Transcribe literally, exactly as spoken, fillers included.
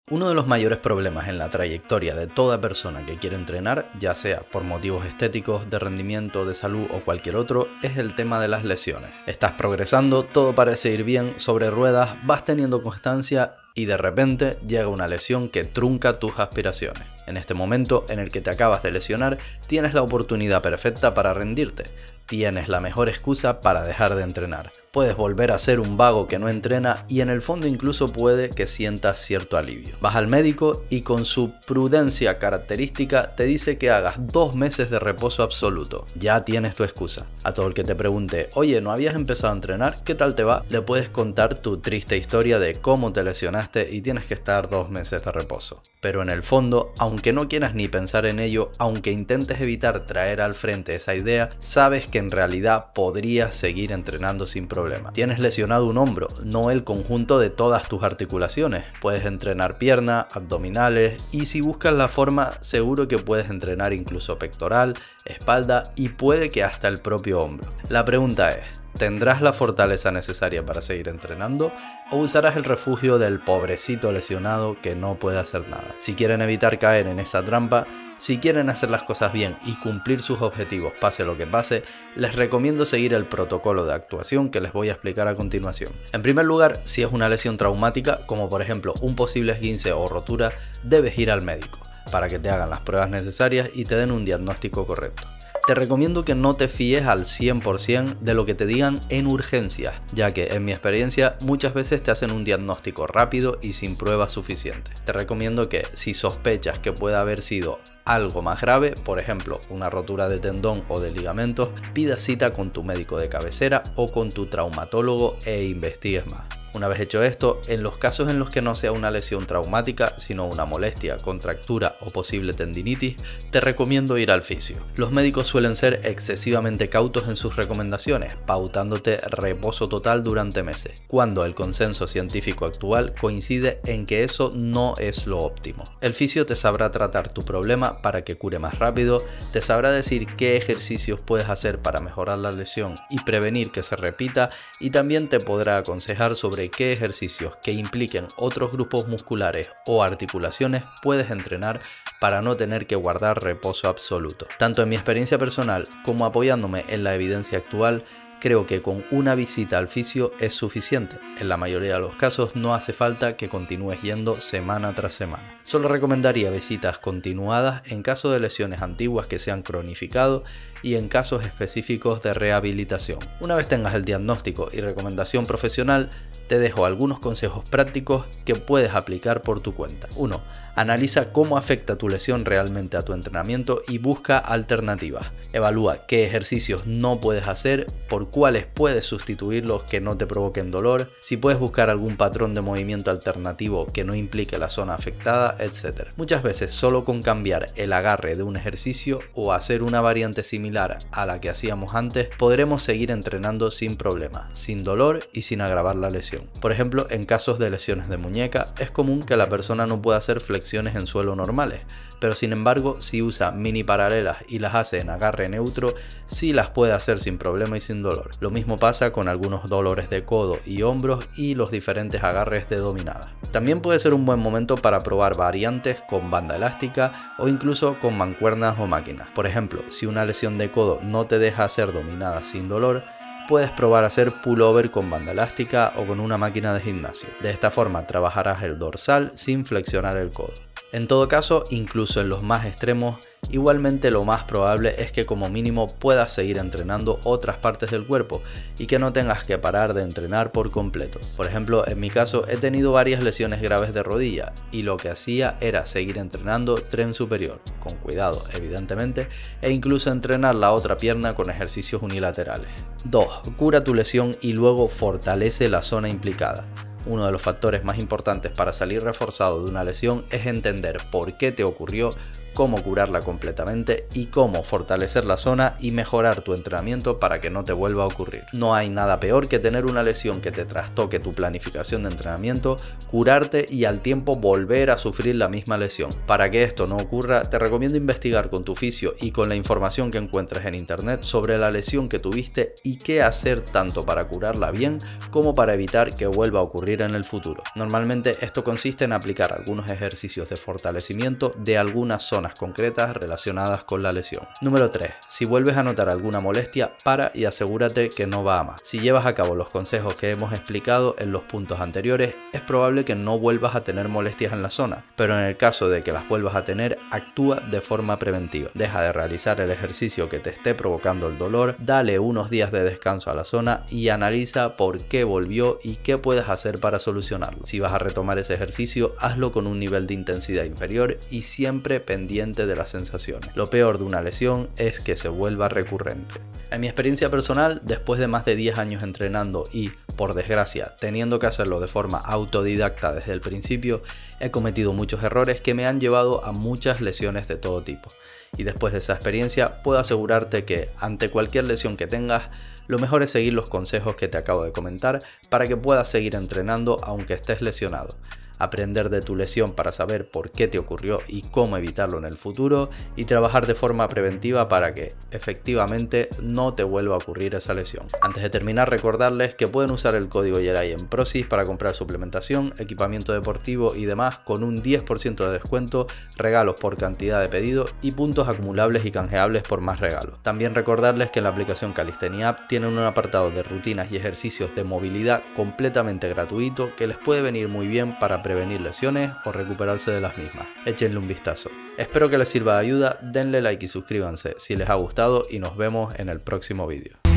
Uno de los mayores problemas en la trayectoria de toda persona que quiere entrenar, ya sea por motivos estéticos, de rendimiento, de salud o cualquier otro, es el tema de las lesiones. Estás progresando, todo parece ir bien, sobre ruedas, vas teniendo constancia y de repente llega una lesión que trunca tus aspiraciones. En este momento en el que te acabas de lesionar, tienes la oportunidad perfecta para rendirte. Tienes la mejor excusa para dejar de entrenar. Puedes volver a ser un vago que no entrena y en el fondo incluso puede que sientas cierto alivio. Vas al médico y con su prudencia característica te dice que hagas dos meses de reposo absoluto. Ya tienes tu excusa. A todo el que te pregunte, oye, ¿no habías empezado a entrenar? ¿Qué tal te va? Le puedes contar tu triste historia de cómo te lesionaste y tienes que estar dos meses de reposo. Pero en el fondo, aunque no quieras ni pensar en ello, aunque intentes evitar traer al frente esa idea, sabes que en realidad podrías seguir entrenando sin problema. Tienes lesionado un hombro, no el conjunto de todas tus articulaciones. Puedes entrenar pierna, abdominales y si buscas la forma seguro que puedes entrenar incluso pectoral, espalda y puede que hasta el propio hombro. La pregunta es, ¿tendrás la fortaleza necesaria para seguir entrenando o usarás el refugio del pobrecito lesionado que no puede hacer nada? Si quieren evitar caer en esa trampa, si quieren hacer las cosas bien y cumplir sus objetivos pase lo que pase, les recomiendo seguir el protocolo de actuación que les voy a explicar a continuación. En primer lugar, si es una lesión traumática, como por ejemplo un posible esguince o rotura, debes ir al médico para que te hagan las pruebas necesarias y te den un diagnóstico correcto. Te recomiendo que no te fíes al cien por cien de lo que te digan en urgencias, ya que en mi experiencia muchas veces te hacen un diagnóstico rápido y sin pruebas suficientes. Te recomiendo que si sospechas que puede haber sido algo más grave, por ejemplo una rotura de tendón o de ligamentos, pidas cita con tu médico de cabecera o con tu traumatólogo e investigues más. Una vez hecho esto, en los casos en los que no sea una lesión traumática, sino una molestia, contractura o posible tendinitis, te recomiendo ir al fisio. Los médicos suelen ser excesivamente cautos en sus recomendaciones, pautándote reposo total durante meses, cuando el consenso científico actual coincide en que eso no es lo óptimo. El fisio te sabrá tratar tu problema para que cure más rápido, te sabrá decir qué ejercicios puedes hacer para mejorar la lesión y prevenir que se repita, y también te podrá aconsejar sobre qué ejercicios que impliquen otros grupos musculares o articulaciones puedes entrenar para no tener que guardar reposo absoluto. Tanto en mi experiencia personal como apoyándome en la evidencia actual, creo que con una visita al fisio es suficiente. En la mayoría de los casos no hace falta que continúes yendo semana tras semana. Solo recomendaría visitas continuadas en caso de lesiones antiguas que se han cronificado y en casos específicos de rehabilitación. Una vez tengas el diagnóstico y recomendación profesional, te dejo algunos consejos prácticos que puedes aplicar por tu cuenta. uno. Analiza cómo afecta tu lesión realmente a tu entrenamiento y busca alternativas. Evalúa qué ejercicios no puedes hacer, por cuáles puedes sustituirlos que no te provoquen dolor, si puedes buscar algún patrón de movimiento alternativo que no implique la zona afectada, etcétera. Muchas veces solo con cambiar el agarre de un ejercicio o hacer una variante similar a la que hacíamos antes, podremos seguir entrenando sin problema, sin dolor y sin agravar la lesión. Por ejemplo, en casos de lesiones de muñeca, es común que la persona no pueda hacer flexiones en suelo normales, pero sin embargo si usa mini paralelas y las hace en agarre neutro, sí las puede hacer sin problema y sin dolor. Lo mismo pasa con algunos dolores de codo y hombros y los diferentes agarres de dominada. También puede ser un buen momento para probar variantes con banda elástica o incluso con mancuernas o máquinas. Por ejemplo, si una lesión de codo no te deja hacer dominadas sin dolor, puedes probar a hacer pullover con banda elástica o con una máquina de gimnasio. De esta forma trabajarás el dorsal sin flexionar el codo. En todo caso, incluso en los más extremos, igualmente lo más probable es que como mínimo puedas seguir entrenando otras partes del cuerpo y que no tengas que parar de entrenar por completo. Por ejemplo, en mi caso he tenido varias lesiones graves de rodilla y lo que hacía era seguir entrenando tren superior, con cuidado evidentemente, e incluso entrenar la otra pierna con ejercicios unilaterales. dos. Cura tu lesión y luego fortalece la zona implicada. Uno de los factores más importantes para salir reforzado de una lesión es entender por qué te ocurrió, cómo curarla completamente y cómo fortalecer la zona y mejorar tu entrenamiento para que no te vuelva a ocurrir. No hay nada peor que tener una lesión que te trastoque tu planificación de entrenamiento, curarte y al tiempo volver a sufrir la misma lesión. Para que esto no ocurra, te recomiendo investigar con tu fisio y con la información que encuentres en internet sobre la lesión que tuviste y qué hacer tanto para curarla bien como para evitar que vuelva a ocurrir ocurrir en el futuro. Normalmente esto consiste en aplicar algunos ejercicios de fortalecimiento de algunas zonas concretas relacionadas con la lesión. Número tres. Si vuelves a notar alguna molestia, para y asegúrate que no va a más. Si llevas a cabo los consejos que hemos explicado en los puntos anteriores, es probable que no vuelvas a tener molestias en la zona, pero en el caso de que las vuelvas a tener, actúa de forma preventiva. Deja de realizar el ejercicio que te esté provocando el dolor, dale unos días de descanso a la zona y analiza por qué volvió y qué puedes hacer para solucionarlo. Si vas a retomar ese ejercicio, hazlo con un nivel de intensidad inferior y siempre pendiente de las sensaciones. Lo peor de una lesión es que se vuelva recurrente. En mi experiencia personal, después de más de diez años entrenando y, por desgracia, teniendo que hacerlo de forma autodidacta desde el principio, he cometido muchos errores que me han llevado a muchas lesiones de todo tipo. Y después de esa experiencia, puedo asegurarte que, ante cualquier lesión que tengas, lo mejor es seguir los consejos que te acabo de comentar para que puedas seguir entrenando aunque estés lesionado. Aprender de tu lesión para saber por qué te ocurrió y cómo evitarlo en el futuro, y trabajar de forma preventiva para que efectivamente no te vuelva a ocurrir esa lesión. Antes de terminar, recordarles que pueden usar el código Yeray en Prozis para comprar suplementación, equipamiento deportivo y demás con un diez por ciento de descuento, regalos por cantidad de pedido y puntos acumulables y canjeables por más regalos. También recordarles que en la aplicación Calistenia App tienen un apartado de rutinas y ejercicios de movilidad completamente gratuito que les puede venir muy bien para prevenir lesiones o recuperarse de las mismas. Échenle un vistazo. Espero que les sirva de ayuda, denle like y suscríbanse si les ha gustado y nos vemos en el próximo vídeo.